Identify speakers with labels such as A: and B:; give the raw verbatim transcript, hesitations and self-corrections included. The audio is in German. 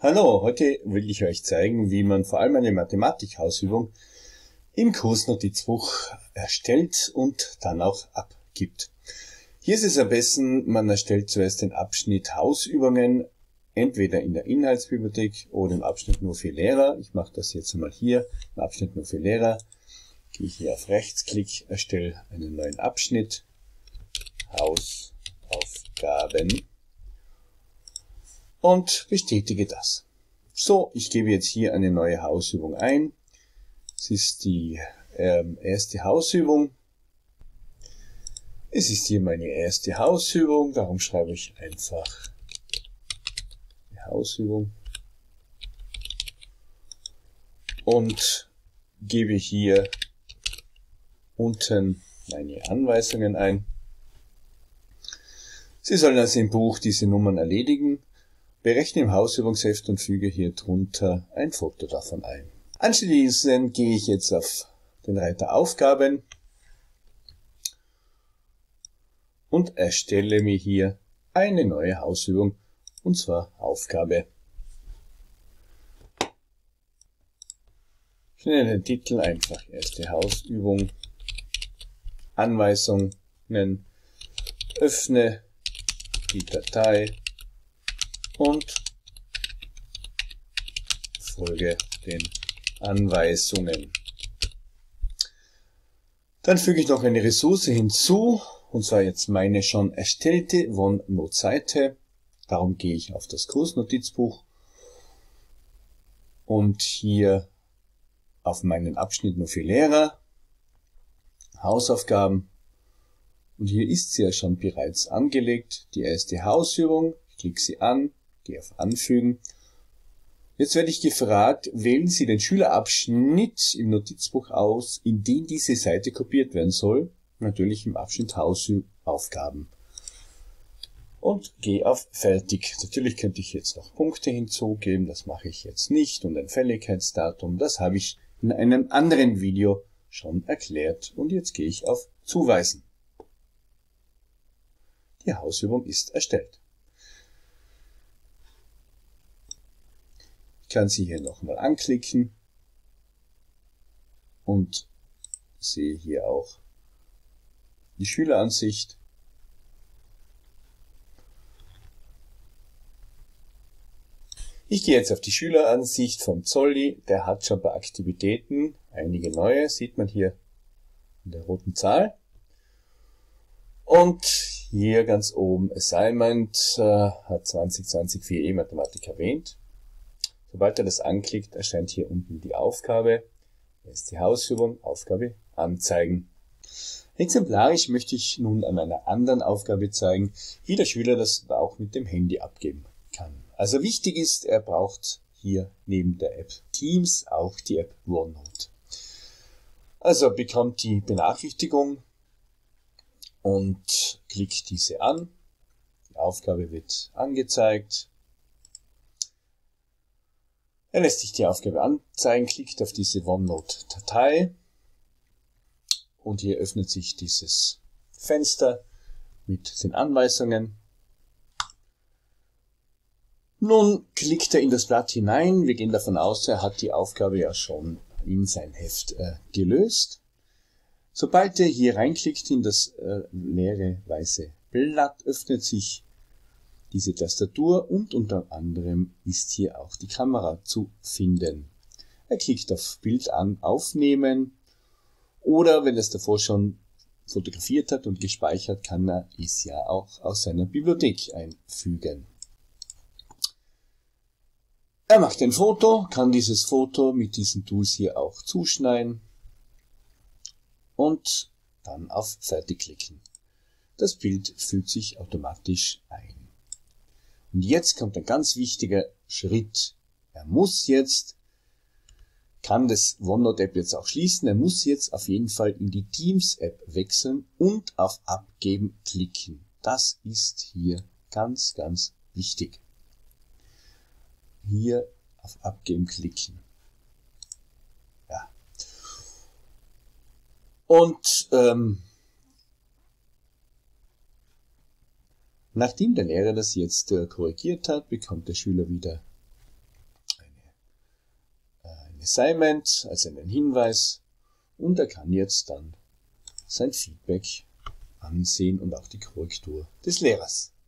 A: Hallo, heute will ich euch zeigen, wie man vor allem eine Mathematik-Hausübung im Kursnotizbuch erstellt und dann auch abgibt. Hier ist es am besten, man erstellt zuerst den Abschnitt Hausübungen, entweder in der Inhaltsbibliothek oder im Abschnitt nur für Lehrer. Ich mache das jetzt mal hier, im Abschnitt nur für Lehrer. Gehe ich hier auf Rechtsklick, erstelle einen neuen Abschnitt, Hausaufgaben. Und bestätige das. So, ich gebe jetzt hier eine neue Hausübung ein. Es ist die ähm, erste Hausübung. Es ist hier meine erste Hausübung, darum schreibe ich einfach die Hausübung und gebe hier unten meine Anweisungen ein. Sie sollen also im Buch diese Nummern erledigen. Berechne im Hausübungsheft und füge hier drunter ein Foto davon ein. Anschließend gehe ich jetzt auf den Reiter Aufgaben und erstelle mir hier eine neue Hausübung, und zwar Aufgabe. Ich nenne den Titel einfach erste Hausübung, Anweisungen, öffne die Datei und folge den Anweisungen. Dann füge ich noch eine Ressource hinzu, und zwar jetzt meine schon erstellte OneNote-Seite. Darum gehe ich auf das Kursnotizbuch und hier auf meinen Abschnitt nur für Lehrer, Hausaufgaben. Und hier ist sie ja schon bereits angelegt, die erste Hausübung. Ich klicke sie an, gehe auf Anfügen. Jetzt werde ich gefragt, wählen Sie den Schülerabschnitt im Notizbuch aus, in den diese Seite kopiert werden soll. Natürlich im Abschnitt Hausaufgaben. Und gehe auf Fertig. Natürlich könnte ich jetzt noch Punkte hinzugeben, das mache ich jetzt nicht. Und ein Fälligkeitsdatum, das habe ich in einem anderen Video schon erklärt. Und jetzt gehe ich auf Zuweisen. Die Hausübung ist erstellt. Ich kann sie hier nochmal anklicken und sehe hier auch die Schüleransicht. Ich gehe jetzt auf die Schüleransicht vom Zolli. Der hat schon bei Aktivitäten einige neue, sieht man hier in der roten Zahl. Und hier ganz oben Assignment äh, hat zwanzig zwanzig vier E Mathematik erwähnt. Sobald er das anklickt, erscheint hier unten die Aufgabe. Hier ist die Hausübung, Aufgabe anzeigen. Exemplarisch möchte ich nun an einer anderen Aufgabe zeigen, wie der Schüler das auch mit dem Handy abgeben kann. Also wichtig ist, er braucht hier neben der App Teams auch die App OneNote. Also er bekommt die Benachrichtigung und klickt diese an. Die Aufgabe wird angezeigt. Er lässt sich die Aufgabe anzeigen, klickt auf diese OneNote-Datei und hier öffnet sich dieses Fenster mit den Anweisungen. Nun klickt er in das Blatt hinein. Wir gehen davon aus, er hat die Aufgabe ja schon in sein Heft äh, gelöst. Sobald er hier reinklickt in das äh, leere weiße Blatt, öffnet sich diese Tastatur und unter anderem ist hier auch die Kamera zu finden. Er klickt auf Bild an, aufnehmen, oder wenn er es davor schon fotografiert hat und gespeichert, kann er es ja auch aus seiner Bibliothek einfügen. Er macht ein Foto, kann dieses Foto mit diesen Tools hier auch zuschneiden und dann auf Fertig klicken. Das Bild fügt sich automatisch ein. Und jetzt kommt ein ganz wichtiger Schritt. Er muss jetzt, kann das OneNote-App jetzt auch schließen, er muss jetzt auf jeden Fall in die Teams-App wechseln und auf Abgeben klicken. Das ist hier ganz, ganz wichtig. Hier auf Abgeben klicken. Ja. Und ähm, nachdem der Lehrer das jetzt äh, korrigiert hat, bekommt der Schüler wieder Assignment, also einen Hinweis, und er kann jetzt dann sein Feedback ansehen und auch die Korrektur des Lehrers.